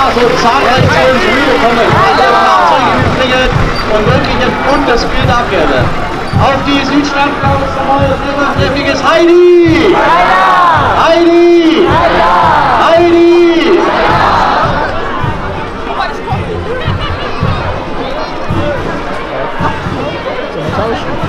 so zahlreich zu uns rüberkommen. Alle Fahrzeuge übrigens und wirklich ein buntes Bild abgeben. Auf die Südstadtklaus nochmal ein kräftiges Heidi! Heidi! Heidi! Zum Tauschen.